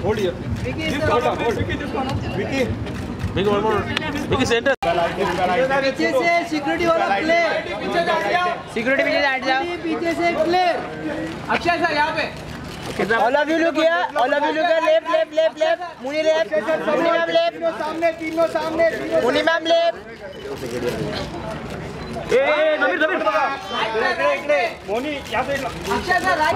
Hold here. Vicky, Vicky, one more. Vicky, center. पीछे से security वाला प्लेयर, पीछे से हट जाओ, सिक्योरिटी पीछे से हट जाओ, पीछे से प्लेयर, अक्षय सर यहाँ पे, all of you look here, left, Mouni left, Mouni ma'am left, तीनों सामने, Mouni ma'am left, नमीर Mouni यहाँ से, अक्षय सर राइट,